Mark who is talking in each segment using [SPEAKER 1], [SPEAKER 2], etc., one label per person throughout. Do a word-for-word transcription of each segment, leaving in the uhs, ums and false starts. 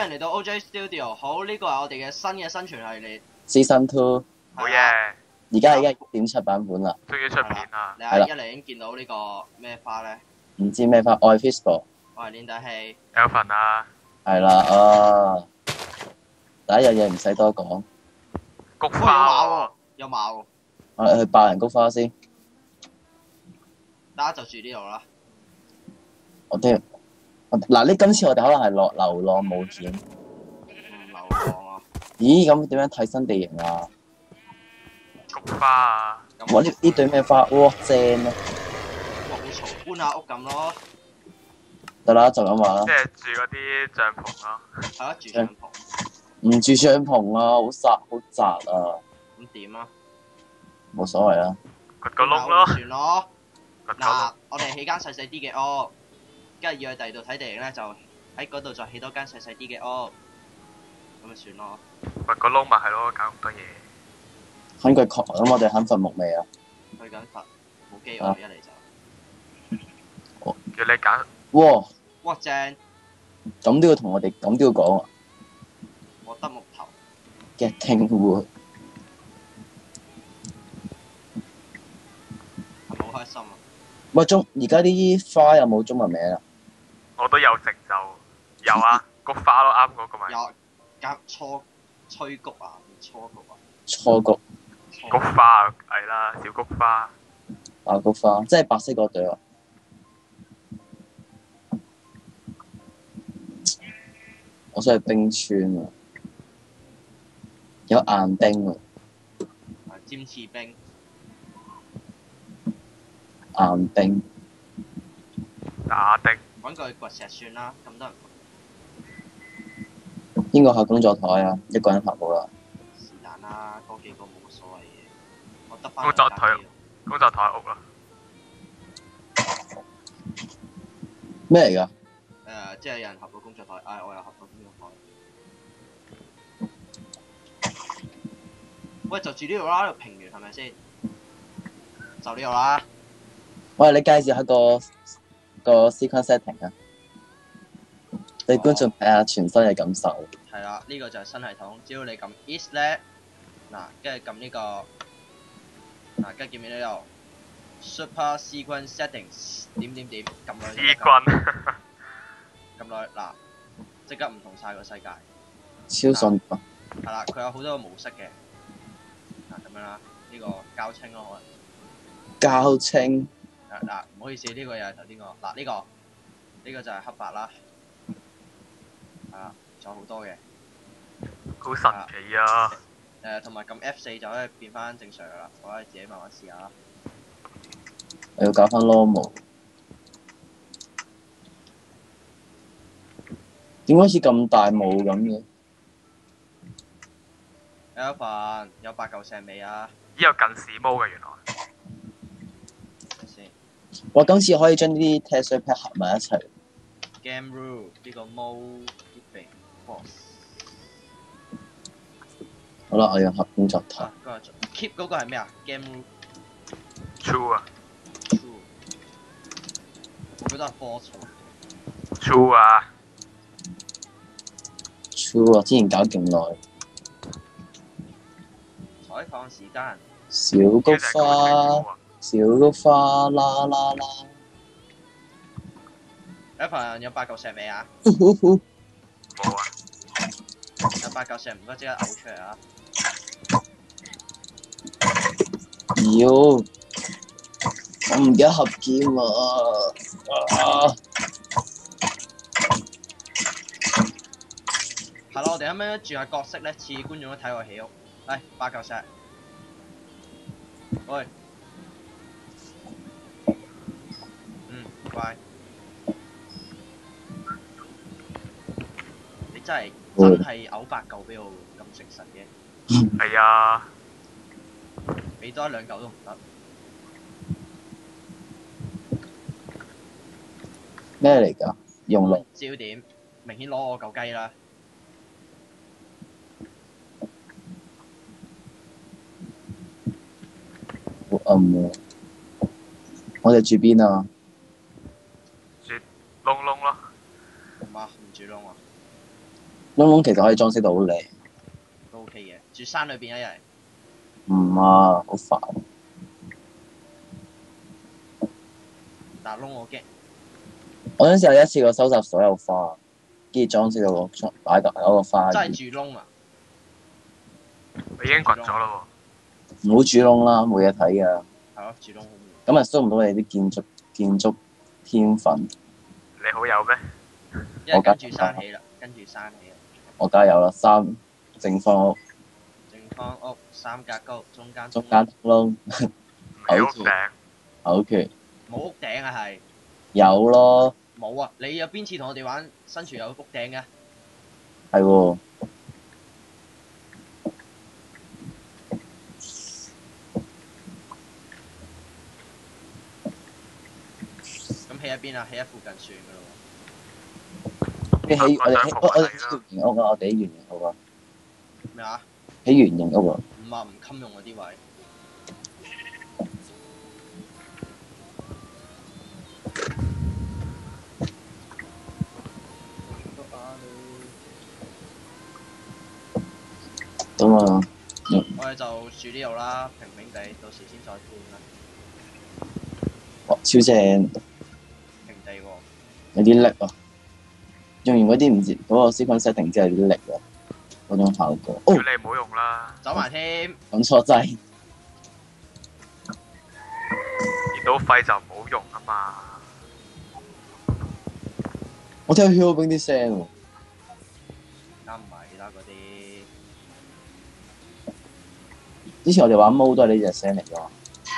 [SPEAKER 1] 歡迎嚟到 O J Studio，好，呢個係我哋嘅新嘅生存系列
[SPEAKER 2] Season Two，
[SPEAKER 3] 好嘢，
[SPEAKER 2] 而家已經係一點七版本啦。
[SPEAKER 3] 終於出片啦！
[SPEAKER 1] 你係一嚟已經見到呢個咩花咧？
[SPEAKER 2] 唔知咩花？愛 Fishball。
[SPEAKER 1] 我係練底氣。
[SPEAKER 3] 有份啊！
[SPEAKER 2] 係啦，啊！第一樣嘢唔使多講，
[SPEAKER 3] 菊
[SPEAKER 1] 哇，有馬
[SPEAKER 3] 花
[SPEAKER 1] 喎，有馬喎，
[SPEAKER 2] 我哋去爆人菊花先。
[SPEAKER 1] 大家就住呢度啦。
[SPEAKER 2] 我哋我嗱呢今次我哋可能係落流浪冒險。
[SPEAKER 1] 唔流浪啊！
[SPEAKER 2] 咦？咁點樣睇新地形啊？
[SPEAKER 3] 菊花啊！
[SPEAKER 2] 哇！呢呢對咩花？哇，正啊！
[SPEAKER 1] 好嘈，搬下屋咁咯。
[SPEAKER 2] 得啦，就咁話啦
[SPEAKER 3] 即。係住嗰啲帳篷咯。
[SPEAKER 1] 係咯，住帳篷。
[SPEAKER 2] 唔住帳篷啊，好窄好窄啊，
[SPEAKER 1] 咁點啊？
[SPEAKER 2] 冇所謂啦。
[SPEAKER 3] 掘個窿咯，
[SPEAKER 1] 算咯。
[SPEAKER 3] 掘個
[SPEAKER 1] 嗱
[SPEAKER 3] 窿。，
[SPEAKER 1] 我哋起間細細啲嘅屋，跟住要去第二度睇地形咧，就喺嗰度再起多間細細啲嘅屋，咁咪算咯。
[SPEAKER 3] 掘個窿咪係咯，搞咁多嘢。
[SPEAKER 2] 肯佢確咁，我哋肯伐木未啊？
[SPEAKER 1] 去緊佛，冇機會一嚟就。
[SPEAKER 3] 叫你揀，
[SPEAKER 2] 哇！
[SPEAKER 1] 哇正！
[SPEAKER 2] 咁都要同我哋，咁都要講啊
[SPEAKER 1] 我得木頭，
[SPEAKER 2] ！Getting wood，
[SPEAKER 1] 係咪好開心啊？
[SPEAKER 2] 喂中而家啲花有冇中文名啊？
[SPEAKER 3] 我都有成就。有啊，菊花咯，啱嗰個咪。
[SPEAKER 1] 有夾初吹谷啊，初谷啊，
[SPEAKER 2] 初菊、
[SPEAKER 3] 菊花啊，係啦，小菊花。
[SPEAKER 2] 白菊花，即係白色嗰對啊！我想去冰川啊，有硬冰啊，
[SPEAKER 1] 啊尖刺冰，
[SPEAKER 2] 硬冰。
[SPEAKER 3] 打的。
[SPEAKER 1] 揾個去掘石算啦，咁多人
[SPEAKER 2] 邊個下工作台啊？一個人下好啦。
[SPEAKER 1] 是但啦，嗰幾個冇乜所謂嘅，我得翻
[SPEAKER 3] 工作台工作台屋啦。
[SPEAKER 2] 咩嚟㗎？
[SPEAKER 1] 誒，即係有人合到工作台，唉，我又合到工作台。喂，就住呢度啦，呢度平原係咪先？就呢度啦。
[SPEAKER 2] 喂，你介紹下個個 sequence setting 啊，俾觀眾睇下全新嘅感受。
[SPEAKER 1] 係啦，呢個就係新系統，只要你撳 is 咧，嗱，跟住撳呢個，嗱，跟住見唔見到呢度 super sequence settings 點點點，撳落去。
[SPEAKER 3] 衣軍。
[SPEAKER 1] 撳落去，嗱，即刻唔同晒個世界。
[SPEAKER 2] 超順啊！
[SPEAKER 1] 係啦，佢有好多個模式嘅，嗱咁樣啦，呢個交清咯可能。
[SPEAKER 2] 交清
[SPEAKER 1] 啊嗱，唔好意思，呢個又係頭先個，嗱呢個呢個就係黑白啦，係啦，仲有好多嘅，
[SPEAKER 3] 好神奇啊！
[SPEAKER 1] 誒同埋撳 F 四就可以變翻正常噶啦，我哋自己慢慢試下啦。
[SPEAKER 2] 我要搞翻 normal。點解好似咁大霧咁嘅？
[SPEAKER 1] 有一份有八嚿石尾啊，
[SPEAKER 3] 依有近視毛嘅原來。
[SPEAKER 1] 睇先。
[SPEAKER 2] 哇！今次可以將呢啲 texture pack 合埋一齊。
[SPEAKER 1] Game rule 呢個 mode keeping force
[SPEAKER 2] 好啦，我要合工作台
[SPEAKER 1] 啊。，嗰個 keep 嗰個係咩啊？Game rule
[SPEAKER 3] True 啊
[SPEAKER 1] true，我覺得係 false 喎。
[SPEAKER 3] ，True 啊，
[SPEAKER 2] True 啊！之前搞勁耐。
[SPEAKER 1] 採訪時間，
[SPEAKER 2] 小菊
[SPEAKER 3] 呢隻係高清
[SPEAKER 2] 花，
[SPEAKER 3] 啊。
[SPEAKER 2] 小菊花啦啦啦。
[SPEAKER 1] 有一份有八嚿石尾啊，
[SPEAKER 3] 冇啊，
[SPEAKER 1] 有八嚿石唔該即刻嘔出嚟啊！
[SPEAKER 2] 妖！我唔記得合劍啊！啊！
[SPEAKER 1] 係咯，我哋啱啱轉下角色咧，次觀眾都睇我起屋。嚟八嚿石，喂，嗯，乖，你真係真係嘔八嚿俾我，咁誠實嘅，
[SPEAKER 3] 係啊，
[SPEAKER 1] 俾多一兩嚿都唔得。
[SPEAKER 2] 咩嚟㗎？用力。
[SPEAKER 1] 焦點，明顯攞我嚿雞啦。
[SPEAKER 2] 好暗喎。我哋住邊啊？
[SPEAKER 3] 住窿窿咯。
[SPEAKER 1] 媽唔住窿啊！
[SPEAKER 2] 窿窿其實可以裝飾到好靚。
[SPEAKER 1] 都 OK 嘅。住山裏邊一日。
[SPEAKER 2] 唔啊，好煩。
[SPEAKER 1] 嗱窿我驚。
[SPEAKER 2] 我嗰陣時有一次過收集所有花，跟住裝飾到個裝擺個喺個花
[SPEAKER 1] 真
[SPEAKER 2] 園。
[SPEAKER 1] 係住窿啊！
[SPEAKER 3] 我已經掘咗咯
[SPEAKER 2] 唔好住窿啦，冇嘢睇㗎。
[SPEAKER 1] 係咯，住窿好悶。
[SPEAKER 2] 咁咪 show 唔到你啲建築建築天分。
[SPEAKER 3] 喎，你好有咩？
[SPEAKER 1] 因為跟住山起啦，跟住山起啦。
[SPEAKER 2] 我加油啦！三正方屋，
[SPEAKER 1] 正方屋三格高，中間
[SPEAKER 2] 中間窿，
[SPEAKER 3] 唔係屋頂，
[SPEAKER 2] 好缺
[SPEAKER 1] 冇屋頂啊係。
[SPEAKER 2] 有咯，
[SPEAKER 1] 冇啊！你有邊次同我哋玩新廚有屋頂嘅？
[SPEAKER 2] 係喎。
[SPEAKER 1] 咁起喺邊啊？起喺附近算噶咯
[SPEAKER 2] 你起我哋起我我哋
[SPEAKER 3] 我
[SPEAKER 2] 起圓形屋啊！我哋起圓形屋啊！
[SPEAKER 1] 喎。咩啊？
[SPEAKER 2] 起圓形屋啊！
[SPEAKER 1] 唔啊，唔襟用嗰啲位。
[SPEAKER 2] 咁啊，
[SPEAKER 1] 我哋就住呢度啦，平平地，到時先再搬啦。
[SPEAKER 2] 哇，超正，
[SPEAKER 1] 平地喎。
[SPEAKER 2] 有啲力啊！用完嗰啲唔知嗰個 sequence setting 之後有啲力啊，嗰種效果。哦，
[SPEAKER 3] 叫你唔好用啦。
[SPEAKER 1] 走埋添。
[SPEAKER 2] 撳錯掣。
[SPEAKER 3] 電腦廢就唔好用啊嘛。
[SPEAKER 2] 我聽到 Hero 兵啲聲喎。
[SPEAKER 1] 啱唔係啦嗰啲。
[SPEAKER 2] 之前我哋玩毛都係呢隻聲嚟㗎嘛。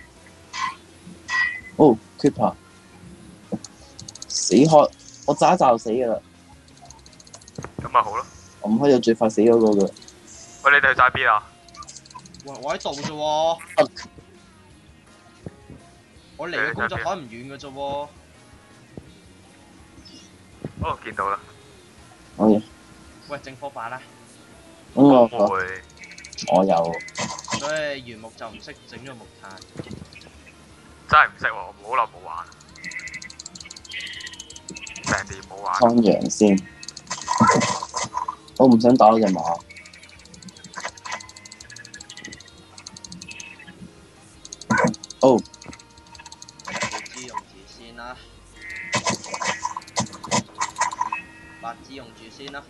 [SPEAKER 2] 哦 Creeper 死開！我炸一炸就死㗎啦。
[SPEAKER 3] 咁咪好咯。
[SPEAKER 2] 我唔開到最快死嗰個㗎。
[SPEAKER 3] 喂，你哋去晒邊啊？
[SPEAKER 1] 喂，我喺度啫喎。我離個工作台唔遠嘅啫喎。
[SPEAKER 3] 哦，見到啦。
[SPEAKER 2] 好嘢。
[SPEAKER 1] 喂，整火把啦。
[SPEAKER 2] 咁我
[SPEAKER 3] 會
[SPEAKER 2] 我有。
[SPEAKER 1] 所以原木就唔識整咗木炭。
[SPEAKER 3] 真係唔識喎，我好耐冇玩，成年冇玩。
[SPEAKER 2] 放羊先。我唔想打嗰隻馬。哦。
[SPEAKER 1] 支用住先啦。白支用住先啦。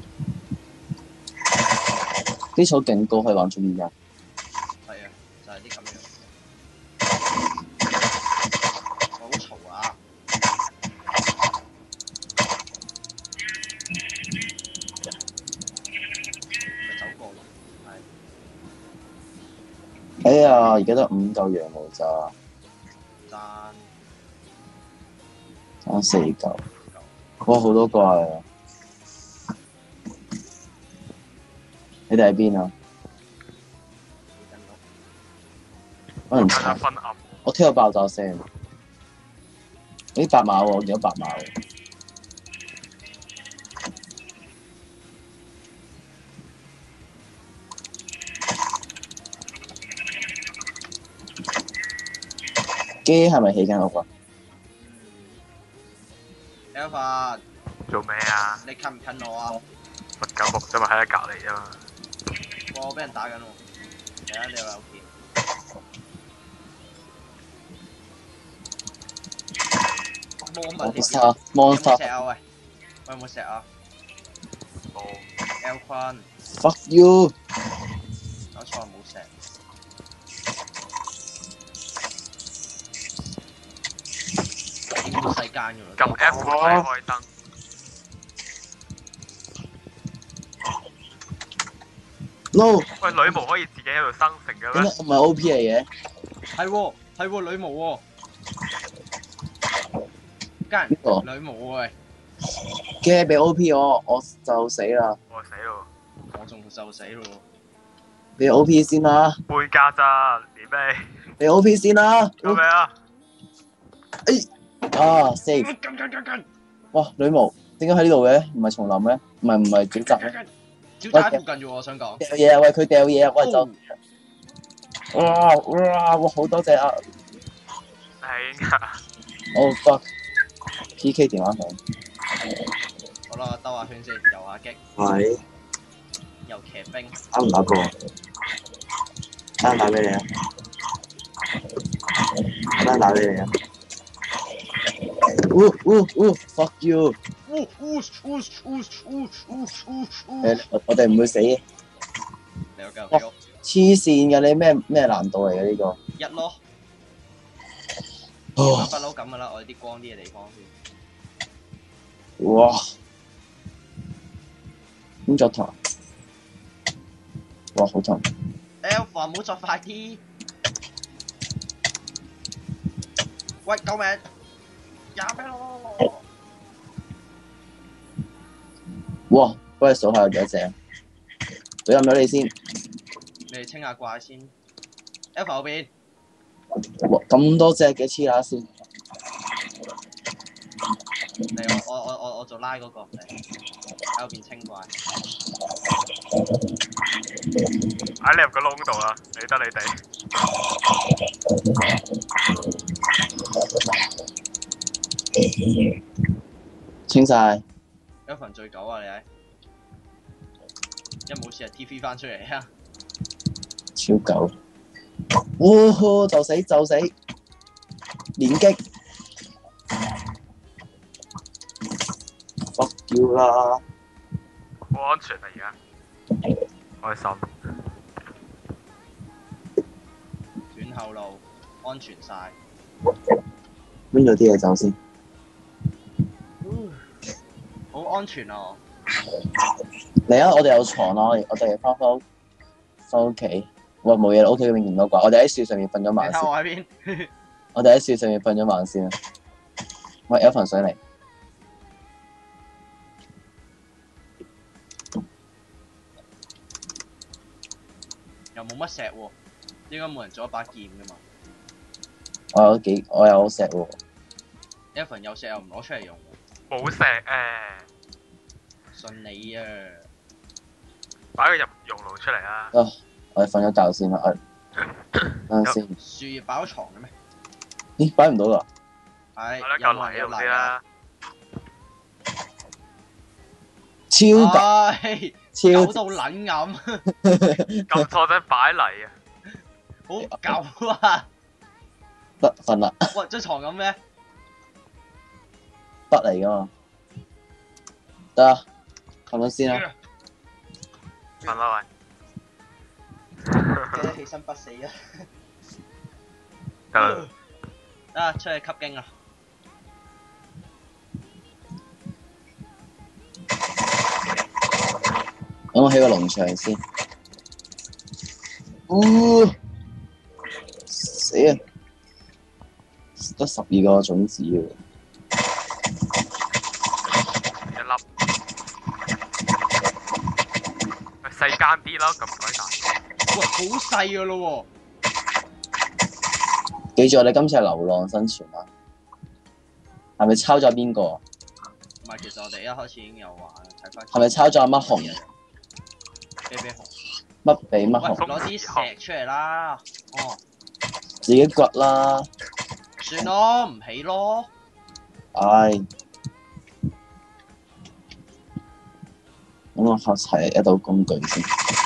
[SPEAKER 2] 基礎勁高，可以玩中二人。
[SPEAKER 1] 係啊，就係啲咁樣。好嘈啊！咪走過咯，係。
[SPEAKER 2] 哎呀，而家得五嚿羊毛咋，
[SPEAKER 1] 爭
[SPEAKER 2] 爭四嚿。哇，好多怪啊！你哋喺邊啊？可能
[SPEAKER 3] 大家分暗。
[SPEAKER 2] 我聽到爆炸聲。咦，白馬喎，我見到白馬喎。機係咪起緊屋啊
[SPEAKER 1] ？Alpha，
[SPEAKER 3] 做咩啊？
[SPEAKER 1] 你近唔近我啊？
[SPEAKER 3] 佛教木啫嘛，喺隔離啫嘛。
[SPEAKER 1] 哇！我俾人打緊喎。係啊，你又有片。魔物獵人。有冇石啊？喂，喂，有冇石啊？
[SPEAKER 3] 冇。
[SPEAKER 1] L 坤。
[SPEAKER 2] Fuck you！
[SPEAKER 1] 搞錯冇石。已經冇世間㗎啦。
[SPEAKER 3] 撳 F 唔使開燈。
[SPEAKER 2] No！
[SPEAKER 3] 喂，女巫可以自己喺度生成嘅咩？
[SPEAKER 2] 點解我唔係 O P 嚟嘅？
[SPEAKER 1] 係喎，係喎，女巫喎。家人女巫喂。
[SPEAKER 2] 嘅俾 O P 我，我就死啦。
[SPEAKER 3] 我死咯。
[SPEAKER 1] 我仲就死咯。
[SPEAKER 2] 俾 O P 先啦。
[SPEAKER 3] 半價咋？點咩？
[SPEAKER 2] 俾 O P 先啦。
[SPEAKER 3] 做咩啊？
[SPEAKER 2] 哎！啊 ，save！哇，女巫點解喺呢度嘅？唔係叢林咩？唔係唔係沼澤咩？
[SPEAKER 1] 沼澤喺附近啫喎，我想講。
[SPEAKER 2] 掉嘢啊！喂，佢掉嘢啊！喂，就哇哇哇好多隻啊！
[SPEAKER 3] 係啊。
[SPEAKER 2] Oh fuck！P K 電話響。
[SPEAKER 1] 好啦，兜下圈先，遊下擊，
[SPEAKER 2] 喂，
[SPEAKER 1] 又騎兵。
[SPEAKER 2] 打唔打過？打唔打俾你啊？打唔打俾你啊？嗚嗚嗚 fuck you！
[SPEAKER 1] 嗚嗚嗚嗚嗚嗚嗚嗚。
[SPEAKER 2] 誒，我我哋唔會死嘅。
[SPEAKER 1] 你有繼續繼續。
[SPEAKER 2] 黐線嘅，你咩咩難度嚟嘅呢個？
[SPEAKER 1] 一咯。
[SPEAKER 2] 哦，
[SPEAKER 1] 不嬲咁噶啦，我哋啲光啲嘅地方先。
[SPEAKER 2] 哇！工作台，哇好痛！
[SPEAKER 1] Alpha 唔好作快啲！喂，救命！廿咩咯？
[SPEAKER 2] 哇！幫你數下有幾多隻？懟冧咗你先。
[SPEAKER 1] 你哋清下怪先。Alpha 嗰邊。
[SPEAKER 2] 哇！咁多隻嘅黐乸線。
[SPEAKER 1] 嚟我我我我我做拉嗰個嚟，喺嗰邊清怪。
[SPEAKER 3] 喺你入個窿度啦，理得你哋。
[SPEAKER 2] 清晒。
[SPEAKER 1] Alpha 最狗啊你睇，一冇事就 T V 翻出嚟啊！
[SPEAKER 2] 超狗。哇！就死就死，連擊。fuck you 啦！
[SPEAKER 3] 好安全啊而家，開心。
[SPEAKER 1] 短後路，安全晒。
[SPEAKER 2] 拎咗啲嘢走先。
[SPEAKER 1] 好安全啊！
[SPEAKER 2] 嚟啊！我哋有床啦，我哋我哋翻返翻屋企。哇！冇嘢啦，屋企嗰邊見到啩。我哋喺樹上面瞓咗晚先。
[SPEAKER 1] 你睇我喺邊？
[SPEAKER 2] 我哋喺樹上面瞓咗晚先啦。喂，有份水嚟。
[SPEAKER 1] 又冇乜石喎，應該冇人做一把劍噶嘛。
[SPEAKER 2] 我有幾，我有石喎。
[SPEAKER 1] Alpha 有石又唔攞出嚟用。
[SPEAKER 3] 冇石誒，
[SPEAKER 1] 信你啊！
[SPEAKER 3] 擺佢入熔爐出嚟啊！
[SPEAKER 2] 啊，我哋瞓咗覺先啦。我等陣先。
[SPEAKER 1] 樹葉擺咗床嘅咩？
[SPEAKER 2] 咦，擺唔到㗎。
[SPEAKER 1] 係。
[SPEAKER 3] 擺咗嚿泥喺度先啦。
[SPEAKER 2] 超
[SPEAKER 1] 大，
[SPEAKER 2] 超
[SPEAKER 1] 狗到撚咁，
[SPEAKER 3] 撳錯真擺泥啊！
[SPEAKER 1] 好狗啊！
[SPEAKER 2] 得瞓啦。
[SPEAKER 1] 喂，張床咁咩？
[SPEAKER 2] 筆嚟㗎嘛。得啊，瞓咗先啦。
[SPEAKER 3] 瞓啦
[SPEAKER 1] 記得起身不死啊！
[SPEAKER 3] 喂。得啦。
[SPEAKER 1] 啊，出去吸經啊！
[SPEAKER 2] 等我起個農場先。哦，死啊！得十二個種子喎。
[SPEAKER 3] 一粒。咪細間啲咯，咁鬼大。
[SPEAKER 1] 哇，好細噶咯喎！
[SPEAKER 2] 記住我哋今次係流浪生存啊！係咪抄咗邊個？
[SPEAKER 1] 唔係，其實我哋一開始已經有玩，睇翻。
[SPEAKER 2] 係咪抄咗阿乜紅？
[SPEAKER 1] 啤啤紅。
[SPEAKER 2] 乜比乜
[SPEAKER 1] 喂，
[SPEAKER 2] 紅？
[SPEAKER 1] 攞啲石出嚟啦！哦。
[SPEAKER 2] 自己掘啦。
[SPEAKER 1] 算咯，唔起咯。
[SPEAKER 2] 唉。咁我學齊一道工具先。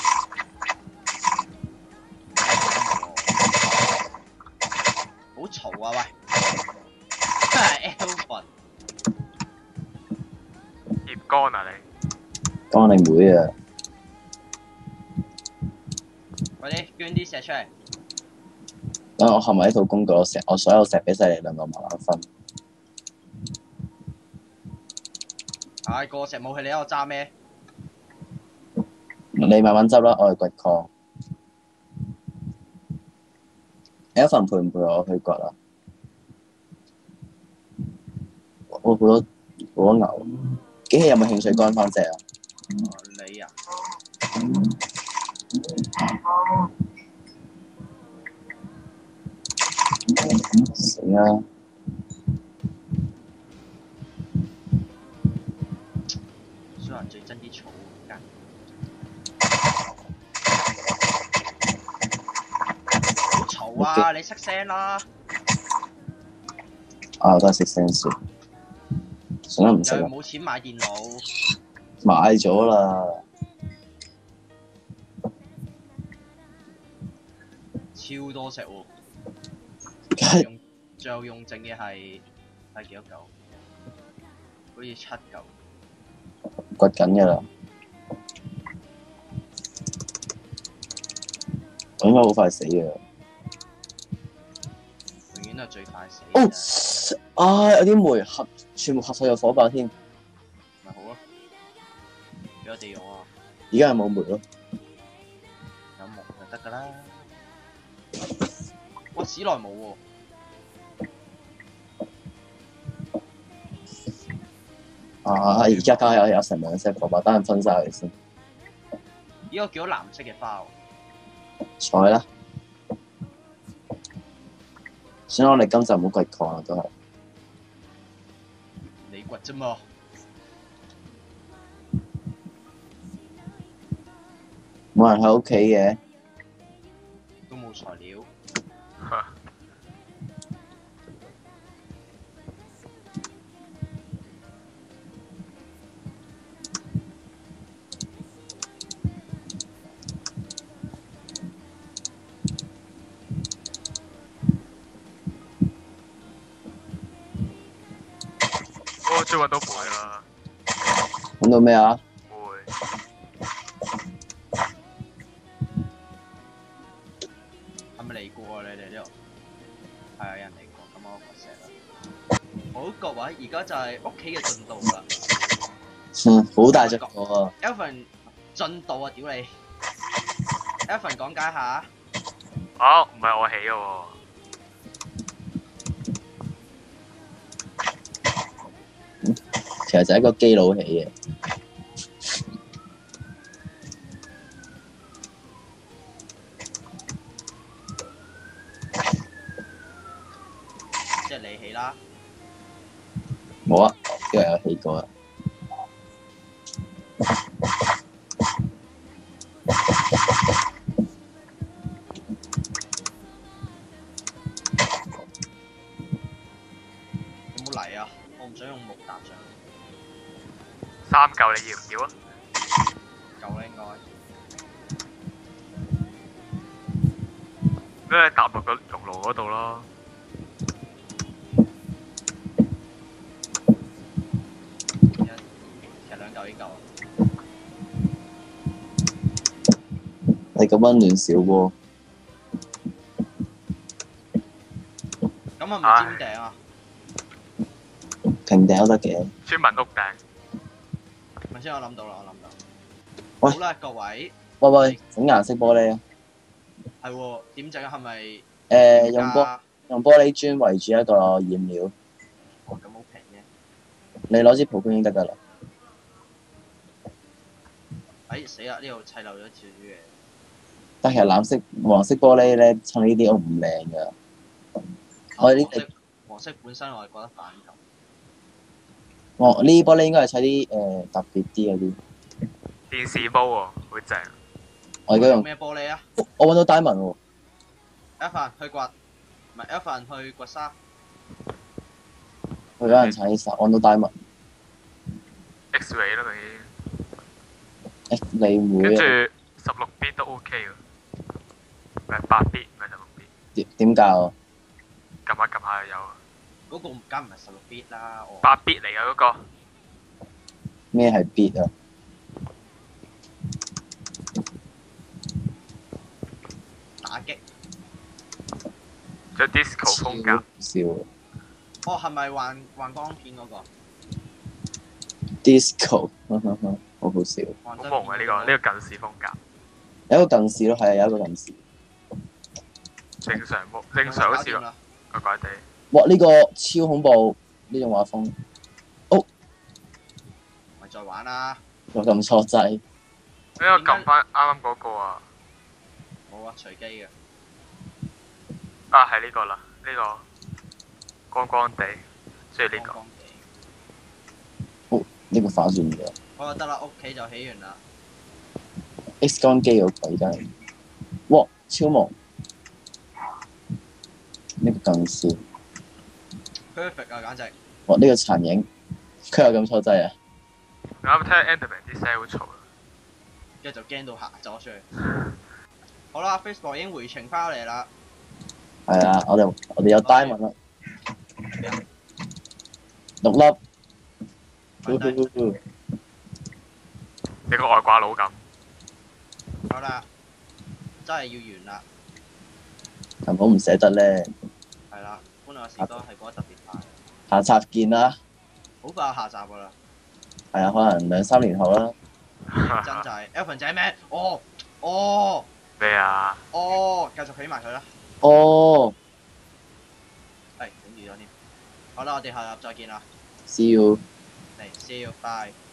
[SPEAKER 1] 好嘈啊！喂，真係 Alpha。
[SPEAKER 3] 葉乾啊你！
[SPEAKER 2] 乾你妹啊！
[SPEAKER 1] 快啲捐啲石出嚟。
[SPEAKER 2] 等我學埋呢套工具，我石我所有石俾晒你兩個慢慢分。
[SPEAKER 1] 唉，個石冇氣，你喺度揸咩？
[SPEAKER 2] 你慢慢執啦，我去掘礦。你一份陪唔陪我去掘啊？我好多好多牛。機器有冇興趣乾翻隻啊？
[SPEAKER 1] 你啊？
[SPEAKER 2] 死啦！
[SPEAKER 1] 蘇人最憎啲草㗎。好嘈啊！你熄聲啦！
[SPEAKER 2] 啊，我都係食聲先。 算啦，唔識啦，
[SPEAKER 1] 又冇錢買電腦，
[SPEAKER 2] 買咗啦。
[SPEAKER 1] 超多石喎。
[SPEAKER 2] 梗係
[SPEAKER 1] 用最後用剩嘅係係幾多嚿？好似七嚿。
[SPEAKER 2] 掘緊㗎啦，我應該好快死嘅。
[SPEAKER 1] 永遠都係最快死
[SPEAKER 2] 哦
[SPEAKER 1] 嘅。，
[SPEAKER 2] 啊有啲煤合，全部合晒有火爆添。
[SPEAKER 1] 咪好咯，俾我哋用啊！
[SPEAKER 2] 而家係冇煤咯。
[SPEAKER 1] 有木就得㗎啦。哇！史內冇喎。
[SPEAKER 2] 啊！而家加有有成兩隻火爆，等陣分晒佢先。
[SPEAKER 1] 呢個叫咗藍色嘅花喎。
[SPEAKER 2] 彩啦，算啦，我哋今集唔好掘礦啦，都係。
[SPEAKER 1] 你掘啫嘛。
[SPEAKER 2] 冇人喺屋企嘅，
[SPEAKER 1] 都冇材料。
[SPEAKER 3] 我終於揾到煤啦，
[SPEAKER 2] 揾到咩啊？
[SPEAKER 3] 煤
[SPEAKER 1] 係咪嚟過啊？你哋呢度係啊，有人嚟過，咁我掘石啦。好，各位，而家就係屋企嘅進度啦。
[SPEAKER 2] 嗯，好大隻火啊！
[SPEAKER 1] Elvin 進度啊，屌你 ！Elvin 講解下。
[SPEAKER 3] 啊，唔係我起嘅喎。
[SPEAKER 2] 其實就係一個基佬起嘅。
[SPEAKER 1] 即係你起啦。
[SPEAKER 2] 冇啊，因為有起過啊。
[SPEAKER 1] 有冇泥啊？我唔想用木搭上。
[SPEAKER 3] 三嚿你要唔要啊？
[SPEAKER 1] 夠啦，應該。
[SPEAKER 3] 咁你搭落個熔爐嗰度咯。
[SPEAKER 1] 其實兩嚿已經夠啦。
[SPEAKER 2] 你咁温暖小窩，
[SPEAKER 1] 咁係咪尖頂啊？
[SPEAKER 2] 平頂都得嘅。
[SPEAKER 3] 村民屋頂。
[SPEAKER 1] 咪先，我諗到啦，我諗到。
[SPEAKER 2] 喂
[SPEAKER 1] 好啦，各位，
[SPEAKER 2] 喂喂，整顏色玻璃啊！
[SPEAKER 1] 係喎，點整啊？係咪
[SPEAKER 2] 誒，用玻
[SPEAKER 1] 加？
[SPEAKER 2] 用玻璃磚圍住一個染料，
[SPEAKER 1] 哦，咁好平嘅。
[SPEAKER 2] 你攞支蒲公英得㗎啦。
[SPEAKER 1] 哎，死啦！呢度砌漏咗少少嘢。
[SPEAKER 2] 但其實藍色、黃色玻璃咧，襯呢啲屋唔靚㗎。我哋呢啲
[SPEAKER 1] 黃色黃色本身我係覺得反感。
[SPEAKER 2] 我呢啲玻璃應該係砌啲誒特別啲嗰啲。
[SPEAKER 3] 電視煲喎，好正。
[SPEAKER 2] 我而家用，
[SPEAKER 1] 咩玻璃啊
[SPEAKER 2] 我揾到 diamond 喎。
[SPEAKER 1] ？Elvin 去掘，唔係 Elvin 去掘沙。
[SPEAKER 2] 佢有人砌沙，揾到 diamond。
[SPEAKER 3] X-ray 啦佢。
[SPEAKER 2] 誒，你唔
[SPEAKER 3] 跟住
[SPEAKER 2] 會
[SPEAKER 3] 十六 bit 都 OK 喎。唔係八 bit，唔係十六 bit。
[SPEAKER 2] 點點教啊？
[SPEAKER 3] 撳下撳下就有。
[SPEAKER 1] 嗰個梗唔係十六 bit 啦，我
[SPEAKER 3] 八 bit 嚟㗎嗰個。
[SPEAKER 2] 咩係 bit 啊？
[SPEAKER 1] 打擊。
[SPEAKER 3] 仲有 disco 風格。
[SPEAKER 2] 笑
[SPEAKER 1] 哦，係咪幻幻光片嗰個？
[SPEAKER 2] disco，好好笑。
[SPEAKER 1] 幻燈
[SPEAKER 3] 好蒙啊！呢個呢個近視風格。
[SPEAKER 2] 有一個近視咯，係啊，有一個近視。
[SPEAKER 3] 正常冇，正常好似
[SPEAKER 1] 搞掂啦。
[SPEAKER 3] 怪怪地。
[SPEAKER 2] 哇！呢個超恐怖，呢種畫風。
[SPEAKER 1] 咪再玩啦。
[SPEAKER 2] 又撳錯掣。
[SPEAKER 3] 呢個撳翻啱啱嗰個啊。
[SPEAKER 1] 冇啊，隨機嘅。
[SPEAKER 3] 啊，係呢個啦，呢個光光地，即係呢個。
[SPEAKER 1] 光光地
[SPEAKER 2] 哦，呢個反轉咗。
[SPEAKER 1] 我覺得啦，屋企就起完啦。
[SPEAKER 2] X 光機個鬼真係，哇！超忙。呢個近視。
[SPEAKER 1] perfect 啊，簡直。
[SPEAKER 2] 哇！呢個殘影。 佢有咁錯掣啊？
[SPEAKER 3] 你啱啱聽 Enderman 啲聲好嘈。
[SPEAKER 1] 跟住就驚到行咗出去。好啦 ，Facebook 已經回程翻嚟啦。
[SPEAKER 2] 係啊，我哋我哋有 diamond 啦，六粒。
[SPEAKER 1] 放低
[SPEAKER 3] 你個外掛佬咁。
[SPEAKER 1] 好啦，真係要完啦。
[SPEAKER 2] 係好唔捨得咧？
[SPEAKER 1] 係啦，歡樂時光係過得特別快。
[SPEAKER 2] 下集見啦。
[SPEAKER 1] 好快有下集噶啦。
[SPEAKER 2] 係啊，可能兩三年後啦。
[SPEAKER 1] 真就係 Elvin 仔咩？哦哦
[SPEAKER 3] 咩啊？
[SPEAKER 1] 哦，繼續起埋佢啦。
[SPEAKER 2] 哦
[SPEAKER 1] 係頂住咗添。好啦，我哋下集再見啦。
[SPEAKER 2] ，see you。
[SPEAKER 1] 嚟，see you，bye。